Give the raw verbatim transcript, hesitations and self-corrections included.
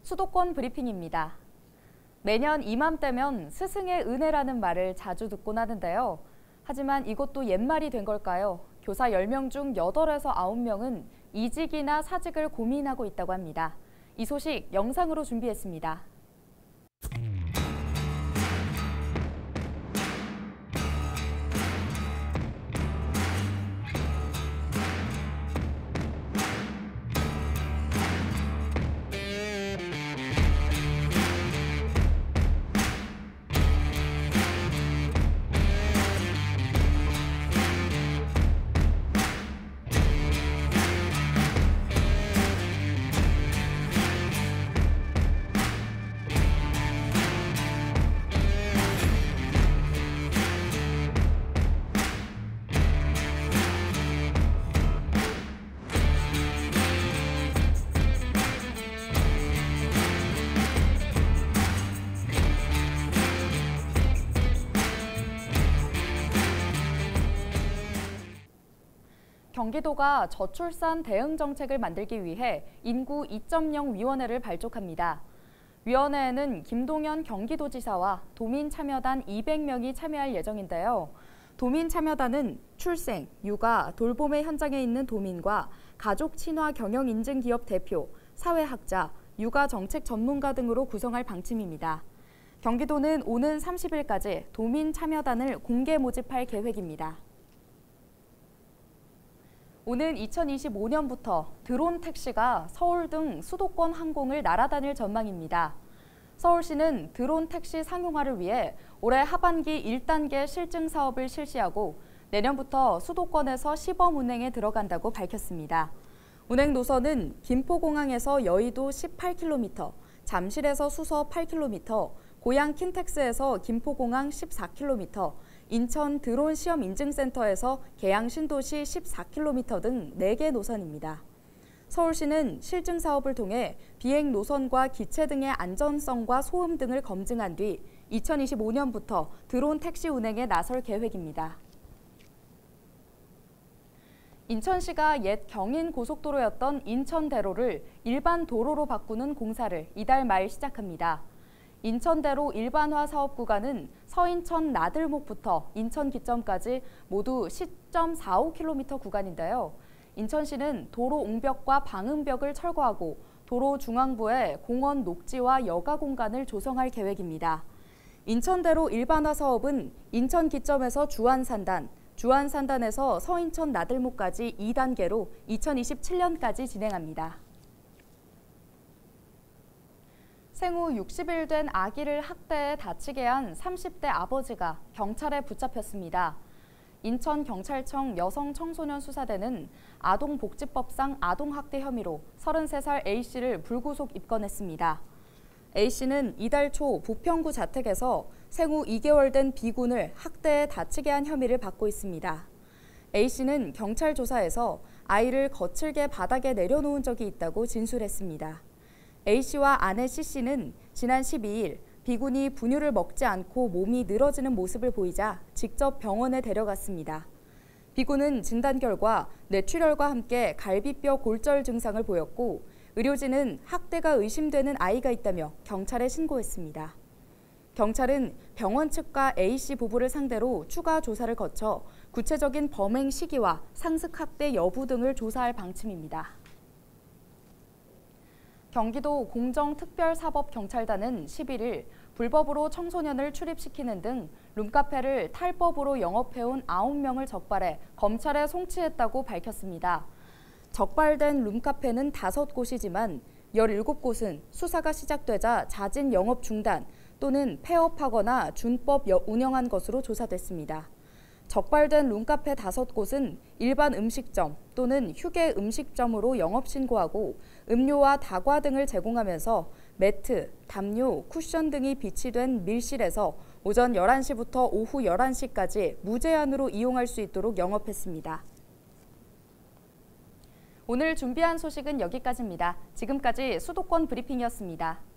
수도권 브리핑입니다. 매년 이맘때면 스승의 은혜라는 말을 자주 듣곤 하는데요. 하지만 이것도 옛말이 된 걸까요? 교사 열 명 중 여덟에서 아홉 명은 이직이나 사직을 고민하고 있다고 합니다. 이 소식 영상으로 준비했습니다. 경기도가 저출산 대응 정책을 만들기 위해 인구 이 점 영 위원회를 발족합니다. 위원회에는 김동연 경기도지사와 도민참여단 이백 명이 참여할 예정인데요. 도민참여단은 출생, 육아, 돌봄의 현장에 있는 도민과 가족 친화 경영 인증 기업 대표, 사회학자, 육아 정책 전문가 등으로 구성할 방침입니다. 경기도는 오는 삼십 일까지 도민참여단을 공개 모집할 계획입니다. 오는 이천이십오 년부터 드론 택시가 서울 등 수도권 항공을 날아다닐 전망입니다. 서울시는 드론 택시 상용화를 위해 올해 하반기 일 단계 실증 사업을 실시하고 내년부터 수도권에서 시범 운행에 들어간다고 밝혔습니다. 운행 노선은 김포공항에서 여의도 십팔 킬로미터, 잠실에서 수서 팔 킬로미터, 고양 킨텍스에서 김포공항 십사 킬로미터, 인천 드론 시험 인증센터에서 계양 신도시 십사 킬로미터 등 네 개 노선입니다. 서울시는 실증 사업을 통해 비행 노선과 기체 등의 안전성과 소음 등을 검증한 뒤 이천이십오 년부터 드론 택시 운행에 나설 계획입니다. 인천시가 옛 경인 고속도로였던 인천대로를 일반 도로로 바꾸는 공사를 이달 말 시작합니다. 인천대로 일반화 사업 구간은 서인천 나들목부터 인천기점까지 모두 십 점 사오 킬로미터 구간인데요. 인천시는 도로 옹벽과 방음벽을 철거하고 도로 중앙부에 공원 녹지와 여가 공간을 조성할 계획입니다. 인천대로 일반화 사업은 인천기점에서 주안산단, 주안산단에서 서인천 나들목까지 이 단계로 이천이십칠 년까지 진행합니다. 생후 육십 일 된 아기를 학대해 다치게 한 삼십 대 아버지가 경찰에 붙잡혔습니다. 인천경찰청 여성청소년 수사대는 아동복지법상 아동학대 혐의로 서른세 살 A씨를 불구속 입건했습니다. A씨는 이달 초 부평구 자택에서 생후 이 개월 된 B군을 학대해 다치게 한 혐의를 받고 있습니다. A씨는 경찰 조사에서 아이를 거칠게 바닥에 내려놓은 적이 있다고 진술했습니다. A씨와 아내 C씨는 지난 십이 일 B군이 분유를 먹지 않고 몸이 늘어지는 모습을 보이자 직접 병원에 데려갔습니다. B군은 진단 결과 뇌출혈과 함께 갈비뼈 골절 증상을 보였고 의료진은 학대가 의심되는 아이가 있다며 경찰에 신고했습니다. 경찰은 병원 측과 A씨 부부를 상대로 추가 조사를 거쳐 구체적인 범행 시기와 상습학대 여부 등을 조사할 방침입니다. 경기도 공정특별사법경찰단은 십일 일 불법으로 청소년을 출입시키는 등 룸카페를 탈법으로 영업해온 아홉 명을 적발해 검찰에 송치했다고 밝혔습니다. 적발된 룸카페는 다섯 곳이지만 열일곱 곳은 수사가 시작되자 자진 영업 중단 또는 폐업하거나 준법 운영한 것으로 조사됐습니다. 적발된 룸카페 다섯 곳은 일반 음식점 또는 휴게 음식점으로 영업 신고하고 음료와 다과 등을 제공하면서 매트, 담요, 쿠션 등이 비치된 밀실에서 오전 열한 시부터 오후 열한 시까지 무제한으로 이용할 수 있도록 영업했습니다. 오늘 준비한 소식은 여기까지입니다. 지금까지 수도권 브리핑이었습니다.